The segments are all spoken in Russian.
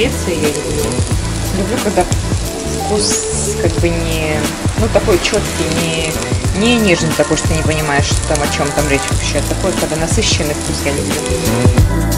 специи я люблю. Люблю, когда вкус как бы не, ну, такой четкий, не нежный такой, что ты не понимаешь, что там, о чем там речь вообще. Такой, когда насыщенный вкус я люблю.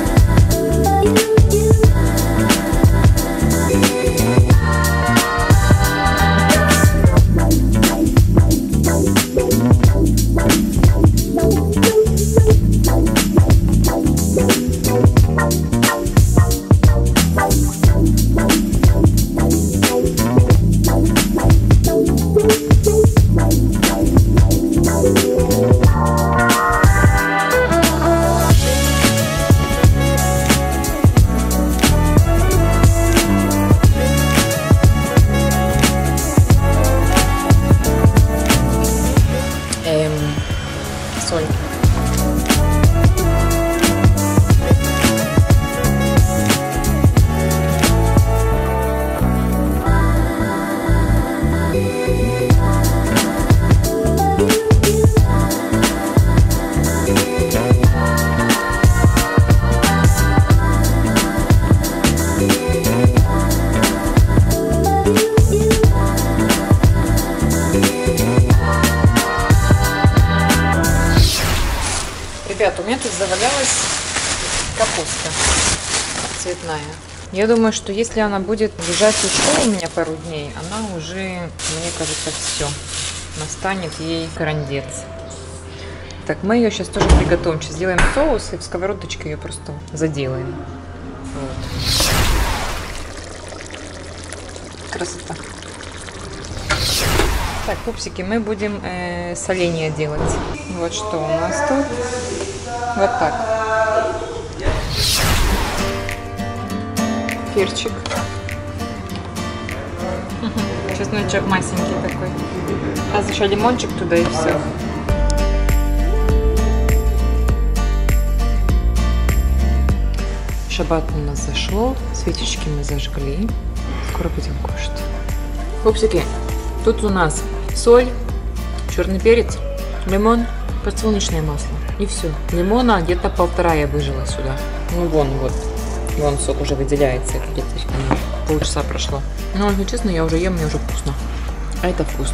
Соль. Ребят, у меня тут завалялась капуста цветная. Я думаю, что если она будет лежать еще у меня пару дней, она уже, мне кажется, все. Настанет ей карандец. Так, мы ее сейчас тоже приготовим. Сейчас сделаем соус и в сковородочке ее просто заделаем. Вот. Красота. Так, пупсики, мы будем соленья делать. Вот что у нас тут. Вот так. Перчик. Чесночок масенький такой. Сейчас еще лимончик туда и все. Шаббат у нас зашло. Свечечки мы зажгли. Скоро будем кушать. Пупсики, тут у нас соль, черный перец, лимон, подсолнечное масло. И все. Лимона где-то 1,5 я выжила сюда. Ну вон, вот. Вон сок уже выделяется. Это где-то полчаса прошло. Но, если честно, я уже ем, мне уже вкусно. А это вкусно.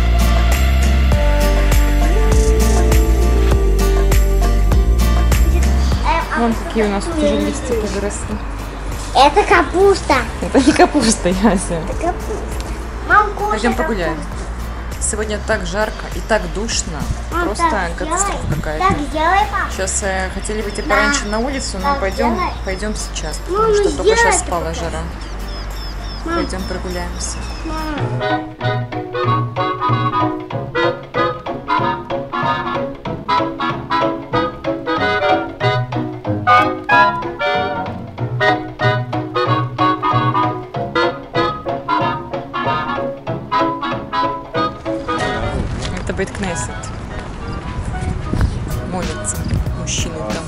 Вон какие у нас тут уже листики выросли. Это капуста. Это не капуста, Яся. Это капуста. Мам, пойдем погуляем. Сегодня так жарко и так душно. Мам, просто так катастрофа какая-то. Так сделай, папа. Сейчас хотели выйти пораньше на улицу, но Так пойдем сейчас. Потому Мама, что только сейчас сделай спала это жара. Мам. Пойдем прогуляемся. Это Бейт-Кнессет. Молятся мужчины там.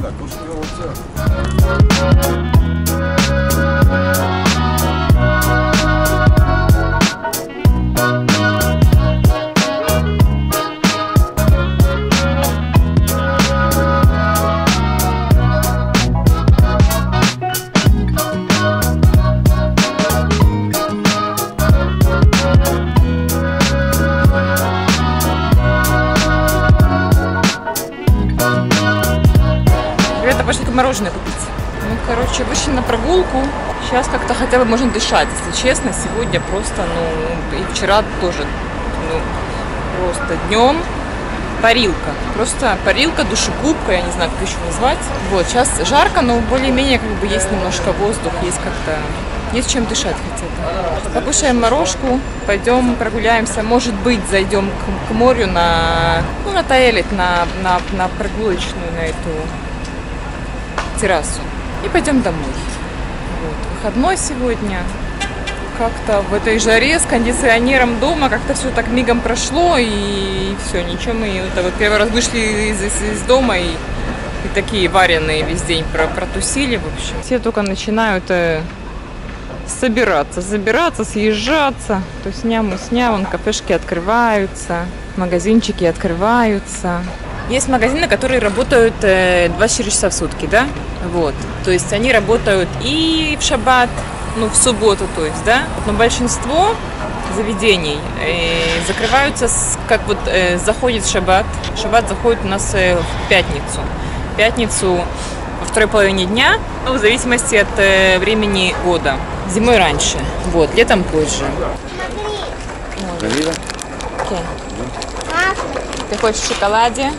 Ребята пошли мороженое купить. Ну, короче, вышли на прогулку. Сейчас как-то хотя бы можно дышать, если честно. Сегодня просто, ну, и вчера тоже, ну, просто днем парилка. Просто парилка, душегубка, я не знаю, как еще назвать. Вот, сейчас жарко, но более-менее как бы есть немножко воздух, есть как-то, есть чем дышать хотя бы. Покушаем морожку, пойдем прогуляемся. Может быть, зайдем к морю на Таэлит, на прогулочную, на эту террасу. И пойдем домой. Вот. Выходной сегодня. Как-то в этой жаре с кондиционером дома как-то все так мигом прошло, и все, ничего, мы вот первый раз вышли из дома и такие вареные весь день протусили, в общем. Все только начинают собираться, съезжаться. То есть ням, вон кафешки открываются, магазинчики открываются. Есть магазины, которые работают 24 часа в сутки, да? Вот. То есть они работают и в шаббат, ну, в субботу, то есть, да? Но большинство заведений закрываются, как вот заходит шаббат. Шаббат заходит у нас в пятницу. В пятницу во второй половине дня, ну, в зависимости от времени года. Зимой раньше, вот, летом позже. Смотри. Окей. Мам, Ты хочешь в шоколаде?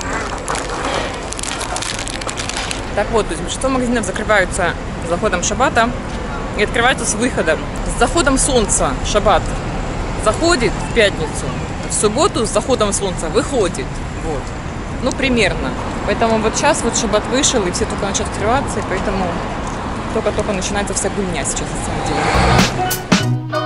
Так вот, то есть большинство магазинов закрываются с заходом шаббата и открываются с выходом. С заходом солнца шаббат заходит в пятницу, в субботу с заходом солнца выходит. Вот. Ну, примерно. Поэтому вот сейчас вот шаббат вышел, и все только начнут открываться, и поэтому только-только начинается вся гульня сейчас, на самом деле.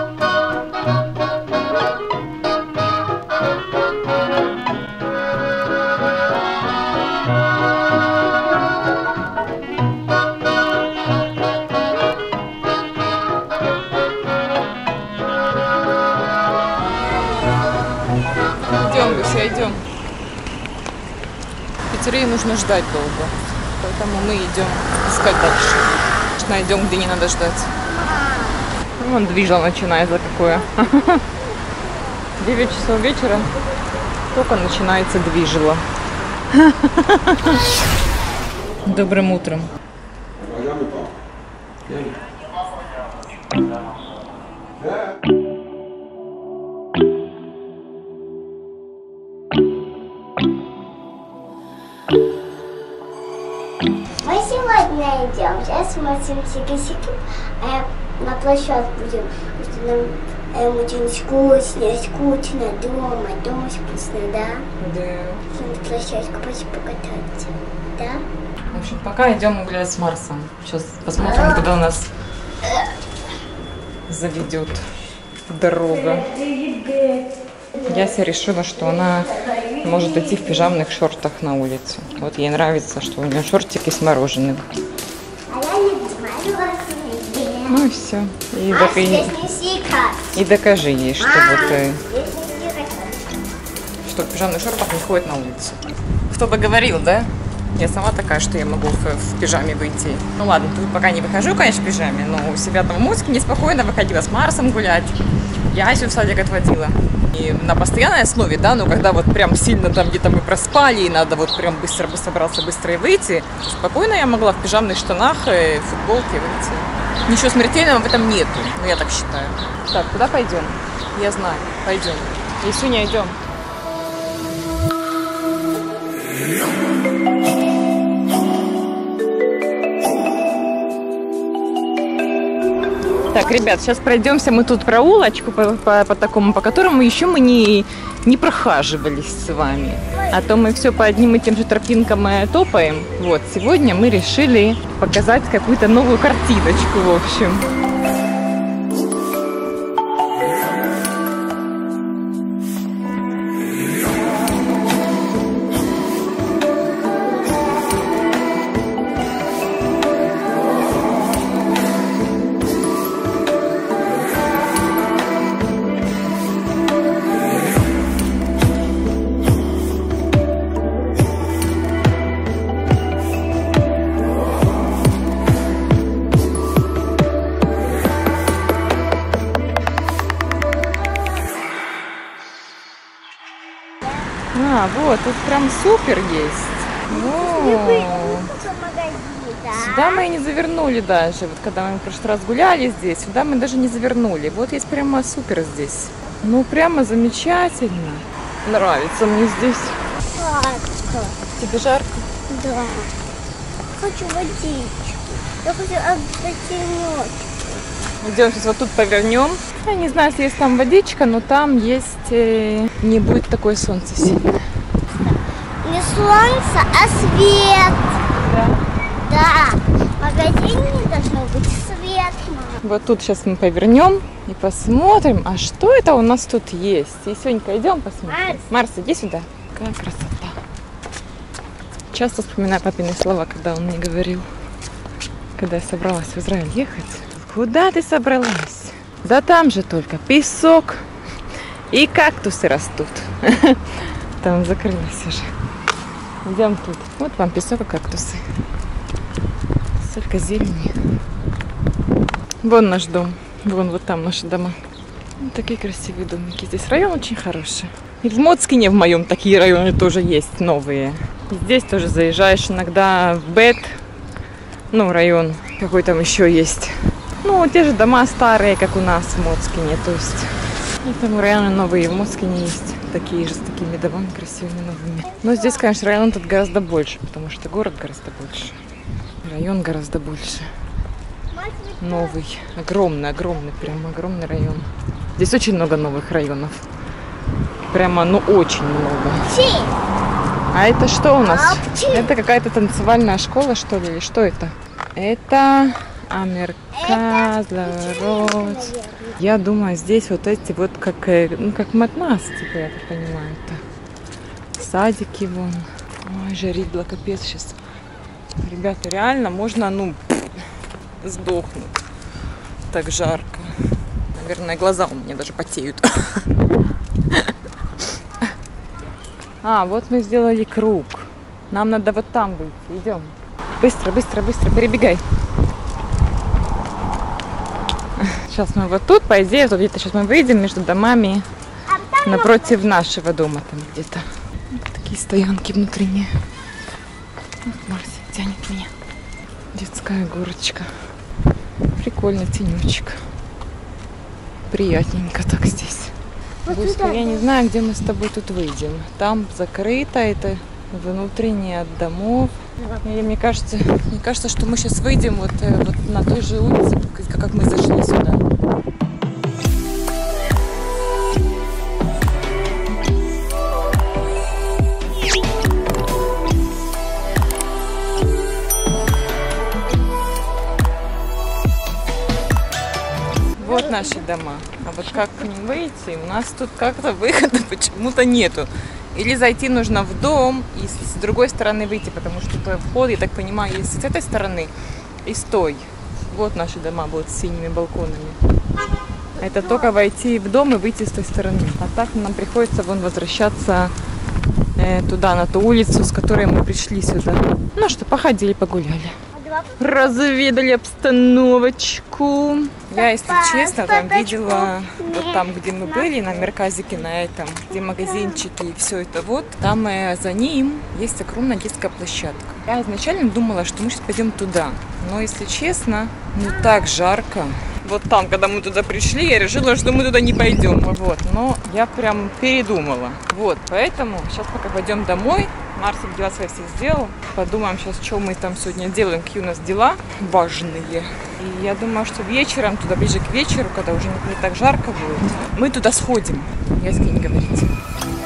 Идем, Гуся, идем. В Питере нужно ждать долго, поэтому мы идем искать дальше. Найдем, где не надо ждать. Вон движа начинается какое. 9 часов вечера, только начинается движело. Добрым утром. мы сегодня идем. Сейчас мы сики-сики, а на площадку будем. Потому что нам очень скучно дома. Дома скучно, да? Да. На площадку пойти покататься. Да? В общем, пока идем гулять с Марсом. Сейчас посмотрим, куда нас заведет дорога. Яся решила, что она может идти в пижамных шортах на улицу. Вот ей нравится, что у нее шортики с мороженым. А я не знаю, Ну и все. здесь не сикать. И докажи ей, что вот Здесь не сикать. что в пижамных шортах не ходит на улицу. Кто бы говорил, да? Я сама такая, что я могу в пижаме выйти. Ну ладно, тут пока не выхожу, конечно, в пижаме, но у себя там в Муцке неспокойно выходила с Марсом гулять. Ясю в садик отводила. И на постоянной основе, да, но когда вот прям сильно там где-то мы проспали, и надо вот прям быстро собраться, быстро и выйти, спокойно я могла в пижамных штанах, в футболке выйти. Ничего смертельного в этом нету, ну я так считаю. Так, куда пойдем? Я знаю, пойдем. Исуня, идем. Так, ребят, сейчас пройдемся мы тут проулочку по такому, по которому еще мы не прохаживались с вами. А то мы все по одним и тем же тропинкам топаем. Вот, сегодня мы решили показать какую-то новую картиночку, в общем. А, вот, тут прям супер есть. О, сюда мы и не завернули даже. Вот когда мы в прошлый раз гуляли здесь, сюда мы даже не завернули. Вот есть прямо супер здесь. Ну, прямо замечательно. Нравится мне здесь. Жарко. Тебе жарко? Да. Хочу водичку. Я хочу отдохнуть. Идем сейчас вот тут повернем. Я не знаю, если есть там водичка, но там есть... не будет такое солнце сильное. Не солнце, а свет. Да. Да. В магазине должно быть свет. Вот тут сейчас мы повернем и посмотрим, а что это у нас тут есть. И Сонька, идем посмотрим. Марс, иди сюда. Какая красота. Часто вспоминаю папины слова, когда он мне говорил, когда я собралась в Израиль ехать. Куда ты собралась? Да там же только песок и кактусы растут. Там закрылась уже. Идем тут. Вот вам песок и кактусы. Столько зелени. Вон наш дом. Вон вот там наши дома. Вот такие красивые домики. Здесь район очень хороший. И в Моцкине в моем такие районы тоже есть новые. И здесь тоже заезжаешь иногда в Бет. Ну, район. Какой там еще есть. Ну, те же дома старые, как у нас в Моцкине. То есть, этому районы новые в Моцкине есть. Такие же, с такими домами красивыми новыми. Но здесь, конечно, район тут гораздо больше, потому что город гораздо больше. Район гораздо больше. Новый. Огромный, огромный, прям огромный район. Здесь очень много новых районов. Прямо, ну, очень много. А это что у нас? Это какая-то танцевальная школа, что ли? Или что это? Это Амерказларос. Я думаю, здесь вот эти вот как, ну, как матнас, типа, я так понимаю. Это садики вон. Ой, жаридло, капец сейчас. Ребята, реально можно, ну, сдохнуть. Так жарко. Наверное, глаза у меня даже потеют. А, вот мы сделали круг. Нам надо вот там выйти. Идем. Быстро, быстро, быстро, перебегай. Сейчас мы вот тут, по идее, вот где-то сейчас мы выйдем между домами. Напротив нашего дома там где-то. Вот такие стоянки внутренние. Вот Марси тянет меня. Детская горочка. Прикольно, тенечек. Приятненько так здесь. Буська, я не знаю, где мы с тобой тут выйдем. Там закрыто, это внутреннее от домов. Или мне кажется, что мы сейчас выйдем вот на той же улице, как мы зашли сюда. Вот наши дома. А вот как к ним выйти, у нас тут как-то выхода почему-то нету. Или зайти нужно в дом и с другой стороны выйти, потому что вход, я так понимаю, есть с этой стороны и с той. Вот наши дома будут с синими балконами. Это только войти в дом и выйти с той стороны. А так нам приходится вон возвращаться туда, на ту улицу, с которой мы пришли сюда. Ну что, походили, погуляли. Разведали обстановочку. Я, если честно, там видела, вот там, где мы были, на Мерказике, на этом, где магазинчики и все это вот, там за ним есть огромная детская площадка. Я изначально думала, что мы сейчас пойдем туда, но, если честно, ну так жарко. Вот там, когда мы туда пришли, я решила, что мы туда не пойдем. Вот, но я прям передумала. Вот, поэтому сейчас пока пойдем домой. Марсик дела свои все сделал. Подумаем сейчас, что мы там сегодня делаем, какие у нас дела важные. И я думаю, что вечером, туда ближе к вечеру, когда уже не так жарко будет, мы туда сходим. Если не говорите.